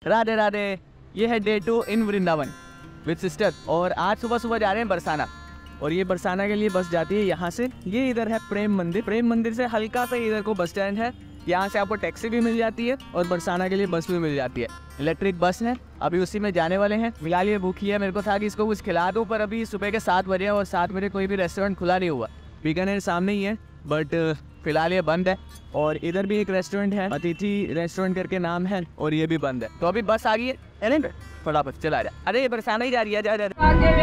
राधे राधे। ये है day 2 in Vrindavan with sister. और आज सुबह सुबह जा रहे हैं बरसाना, और ये बरसाना के लिए बस जाती है यहाँ से। ये इधर है प्रेम मंदिर, प्रेम मंदिर से हल्का सा इधर को बस स्टैंड है। यहाँ से आपको टैक्सी भी मिल जाती है और बरसाना के लिए बस भी मिल जाती है। इलेक्ट्रिक बस है, अभी उसी में जाने वाले हैं। फिलहाल ये भूखी है, मेरे को था कि इसको कुछ खिला दूँ, पर अभी सुबह के 7 बजे और 7 बजे कोई भी रेस्टोरेंट खुला नहीं हुआ। बीकानेर सामने ही है, बट फिलहाल ये बंद है। और इधर भी एक रेस्टोरेंट है, अतिथि रेस्टोरेंट करके नाम है, और ये भी बंद है। तो अभी बस आ गई है, फटाफट चला जा। अरे ये बरसाना ही जा रही है, जा जा।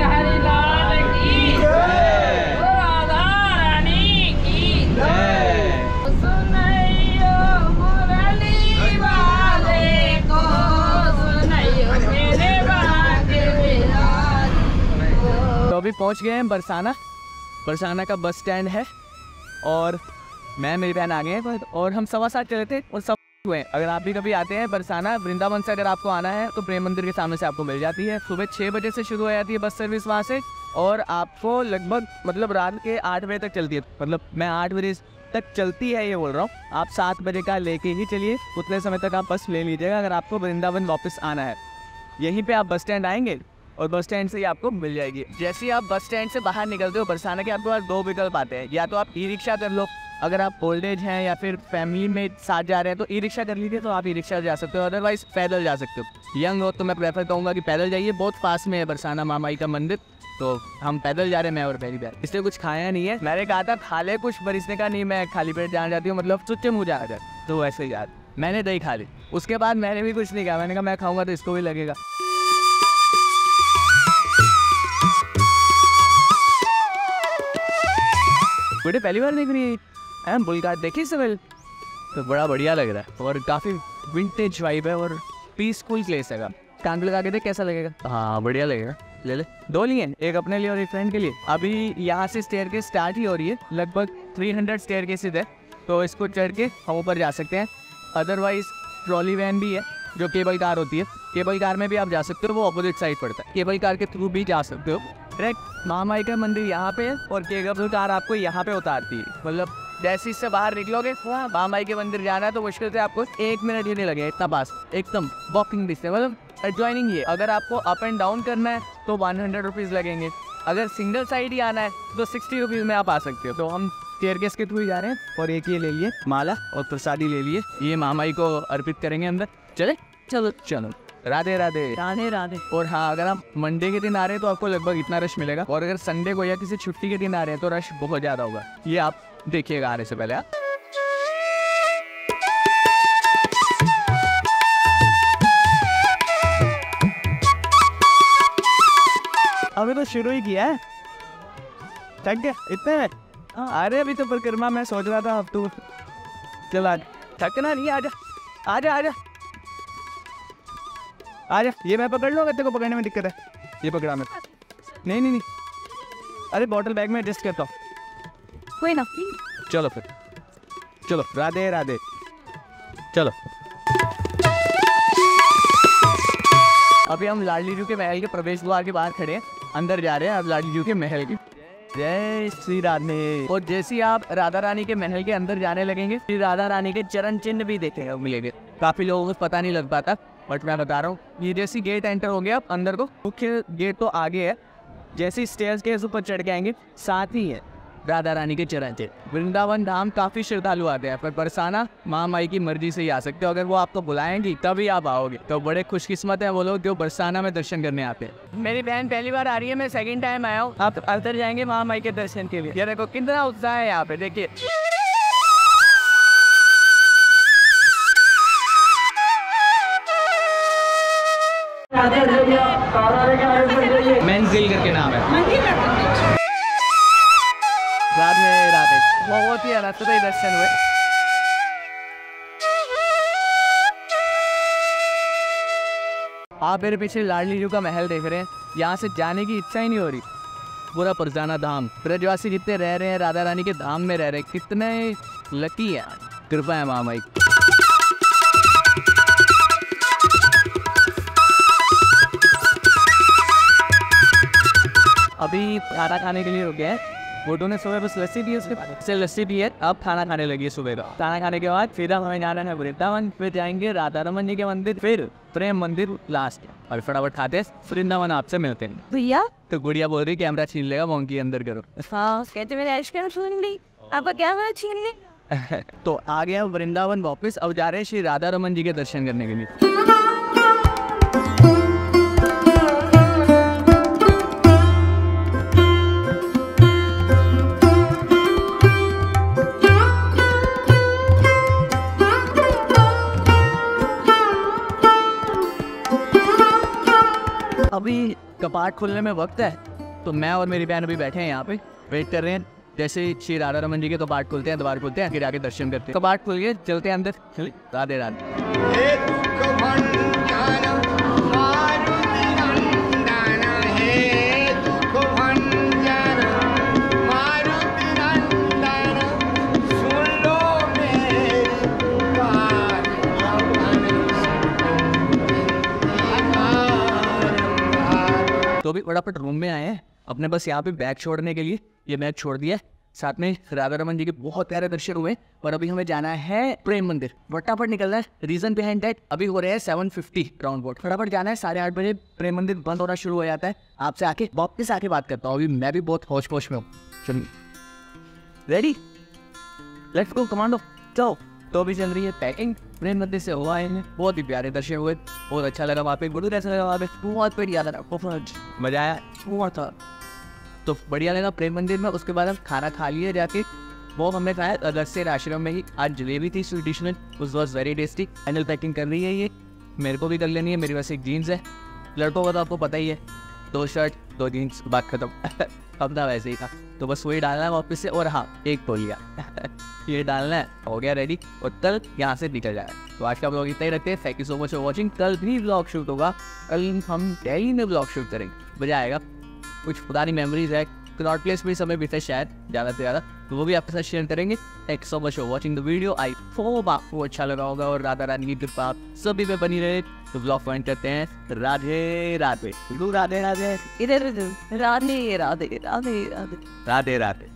तो अभी पहुंच गए हैं बरसाना। बरसाना का बस स्टैंड है, और मैं मेरी बहन आ गए हैं, और हम 7:15 चले थे और सब हुए। अगर आप भी कभी आते हैं बरसाना वृंदावन से, अगर आपको आना है तो प्रेम मंदिर के सामने से आपको मिल जाती है। सुबह 6 बजे से शुरू हो जाती है बस सर्विस वहाँ से, और आपको लगभग मतलब रात के 8 बजे तक चलती है। मतलब मैं 8 बजे तक चलती है ये बोल रहा हूँ, आप 7 बजे का लेके ही चलिए, उतने समय तक आप बस ले लीजिएगा अगर आपको वृंदावन वापस आना है। यहीं पे आप बस स्टैंड आएंगे और बस स्टैंड से ही आपको मिल जाएगी। जैसे ही आप बस स्टैंड से बाहर निकलते हो बरसाना के, आपके पास 2 विकल्प आते हैं। या तो आप ई रिक्शा कर लो, अगर आप ओल्ड एज हैं या फिर फैमिली में साथ जा रहे हैं तो ई रिक्शा कर लीजिए, तो आप ई रिक्शा जा सकते हो। अदरवाइज पैदल जा सकते हो। यंग हो तो मैं प्रेफर करूँगा कि पैदल जाइए, बहुत पास में है बरसाना मामाई का मंदिर। तो हम पैदल जा रहे हैं, मैं और मेरी बहन। इसलिए कुछ खाया नहीं है। मैंने कहा था खा ले कुछ, पर इसने कहा नहीं, मैं खाली पेट जाना चाहती हूँ, मतलब सुच्चे मुँह जाना चाहती हूँ। तो वैसे ही यार मैंने दही खा ली। उसके बाद मैंने भी कुछ नहीं कहा, मैंने कहा मैं खाऊँगा तो इसको भी लगेगा। बेटे पहली बार देख रही है बुलगाट, देखी सिविल तो बड़ा बढ़िया लग रहा है, और काफ़ी विंटेज वाइब है, और पीसफुल प्लेस है। कांग लगा के देख कैसा लगेगा। हाँ बढ़िया लगेगा, ले ले। 2 लिए, एक अपने लिए और एक फ्रेंड के लिए। अभी यहाँ से स्टेयरकेस स्टार्ट ही हो रही है, लगभग 300 स्टेयरकेसेस है, तो इसको चढ़ के हम ऊपर जा सकते हैं। अदरवाइज ट्रॉली वैन भी है जो केबल कार होती है, केबल कार में भी आप जा सकते हो, वो अपोजिट साइड पड़ता है। केबल कार के थ्रू भी जा सकते हो। डायरेक्ट महामाई का मंदिर यहाँ पे है, और केबल कार आपको यहाँ पे उतारती है। मतलब जैसे इससे बाहर निकलोगे महामाई के मंदिर जाना है तो मुश्किल से आपको 1 मिनट ही नहीं लगेगा, इतना पास, एकदम वॉकिंग डिस्टेंस, मतलब एडजॉइनिंग ही है। अगर आपको अप एंड डाउन करना है तो 100 रुपीज़ लगेंगे। अगर सिंगल साइड ही आना है तो 60 रुपीज़ में आप आ सकते हो। तो हम स्टेयरकेस के थ्रू ही जा रहे हैं, और एक ये ले लिए माला और प्रसादी ले लिए, ये महामाई को अर्पित करेंगे अंदर। चले चलो चलो, राधे राधे राधे राधे। और हाँ, अगर आप मंडे के दिन आ रहे हैं तो आपको लगभग इतना रश मिलेगा, और अगर संडे को या किसी छुट्टी के दिन आ रहे हैं तो रश बहुत ज़्यादा होगा। ये आप देखिएगा आने से पहले। अभी तो शुरू ही किया है, थक गया इतने में। अरे अभी तो परिक्रमा मैं सोच रहा था, अब तू चल आज, थकना नहीं, आजा आजा आजा आजा। ये मैं पकड़ लूँगा, तेरे को पकड़ने में दिक्कत है, ये पकड़ा मैं। नहीं नहीं नहीं, अरे बॉटल बैग में एडजस्ट करता हूँ, कोई ना। चलो फिर चलो, राधे राधे, चलो। अभी हम लाडली जी के महल के प्रवेश द्वार के बाहर खड़े हैं, अंदर जा रहे हैं अब लाडली जी के महल की। जय श्री राधे। और जैसे ही आप राधा रानी के महल के अंदर जाने लगेंगे, श्री राधा रानी के चरण चिन्ह भी देखेंगे मिलेंगे। काफी लोगों को पता नहीं लग पाता, बट मैं बता रहा हूँ। ये जैसी गेट एंटर हो गया आप अंदर को, मुख्य गेट तो आगे है, जैसे स्टेयर्स के ऊपर चढ़ के आएंगे साथ ही है राधा रानी के चरण चिन्ह। वृंदावन धाम काफ़ी श्रद्धालु आते हैं, पर बरसाना महामाई की मर्जी से ही आ सकते हो। अगर वो आपको बुलाएंगी तभी आप आओगे, तो बड़े खुशकिस्मत हैं वो लोग जो बरसाना में दर्शन करने आते हैं। मेरी बहन पहली बार आ रही है, मैं सेकंड टाइम आया हूँ। आप अंदर जाएंगे महामाई के दर्शन के लिए। ये देखो कितना उत्साह है यहाँ पे, देखिए। मेन ग्रिल करके नाम है। राधे राधे, बहुत ही अनस्तुत दर्शन हुए। आप मेरे पीछे लाडली जी का महल देख रहे हैं, यहाँ से जाने की इच्छा ही नहीं हो रही। पूरा बरसाना धाम, ब्रजवासी जितने रह रहे हैं राधा रानी के धाम में रह रहे हैं, कितने लकी है, कृपा है महामाई। अभी खाना खाने के लिए रुके हैं, वोटों ने सुबह बस लस्सी दी, उसके बाद से लस्सी पी है, अब खाना खाने लगी है सुबह का। खाना खाने के बाद फिर हमें जाना है वृंदावन, फिर जाएंगे राधा रमन जी के मंदिर, फिर प्रेम मंदिर लास्ट। और फटाफट खाते हैं, वृंदावन आपसे मिलते हैं। भैया तो गुड़िया बोल रही कैमरा छीन लेगा, मोंकी अंदर करो। हाँ कहते मेरे आइसक्रीम छीन ली, आपका कैमरा छीन ली। तो आ गए वृंदावन वापस, अब जा रहे हैं श्री राधा रमन जी के दर्शन करने के लिए। अभी कपाट खुलने में वक्त है, तो मैं और मेरी बहन अभी बैठे हैं यहाँ पे, वेट कर रहे हैं। जैसे श्री राधा रमन जी के कपाट खुलते हैं, द्वार खुलते हैं, फिर आके दर्शन करते हैं। कपाट खुल गए, चलते हैं अंदर। राधे राधे। तो अभी फटाफट रूम में आए हैं अपने, बस यहाँ पे बैग छोड़ने के लिए। ये बैग छोड़ दिया, साथ में राधा रमन जी के बहुत प्यारे दर्शन हुए। और अभी हमें जाना है प्रेम मंदिर, फटाफट निकलना है। रीजन बिहाइंड दैट, अभी हो रहे हैं 7:50 राउंड बोट, फटाफट जाना है। 8:30 बजे प्रेम मंदिर बंद होना शुरू हो जाता है। आपसे आके वापस आके बात करता हूँ, अभी मैं भी बहुत होश पोश में हूँ। चलिए रेडी, लेट्स गो कमांडो, चलो। तो अभी चल रही है पैकिंग। प्रेम मंदिर से हुआ है, बहुत ही प्यारे दर्शन हुए, बहुत अच्छा लगा वहाँ पे, बहुत अच्छा लगा वहाँ पे, बहुत बढ़िया लगा, बहुत मजा आया, बहुत था। तो बढ़िया लगा प्रेम मंदिर में। उसके बाद हम खाना खा लिए जाके, वो हमने खाया अगस्त्य आश्रम में ही। आज जलेबी थी स्वीट डिश में, उस was very tasty. Final packing कर रही है ये, मेरे को भी कर लेनी है। मेरे पास एक जीन्स है, लड़कों का तो आपको पता ही है, 2 शर्ट 2 जीन्स, बात खत्म। अब था वैसे ही था, तो बस वही डालना है वापस से। और हाँ, एक तौलिया ये डालना है, हो गया रेडी। और कल यहाँ से निकल जाए। तो आज का ब्लॉग इतना ही रखते हैं। Thank you so much for watching. कल भी ब्लॉग शूट होगा, कल हम दिल्ली में ब्लॉग शूट करेंगे, मजा आएगा। कुछ पुरानी मेमोरीज है, क्लॉट प्लेस में समय बीता शायद ज़्यादा से ज़्यादा, तो वो भी आपके साथ शेयर करेंगे। Thank so much for watching the video. I hope आपको अच्छा लगा होगा और राधा रानी की कृपा आप सभी पे बनी रहे। तो ब्लॉग पॉइंट करते हैं। राधे राधे, राधे राधे, इधर राधे राधे राधे राधे राधे राधे।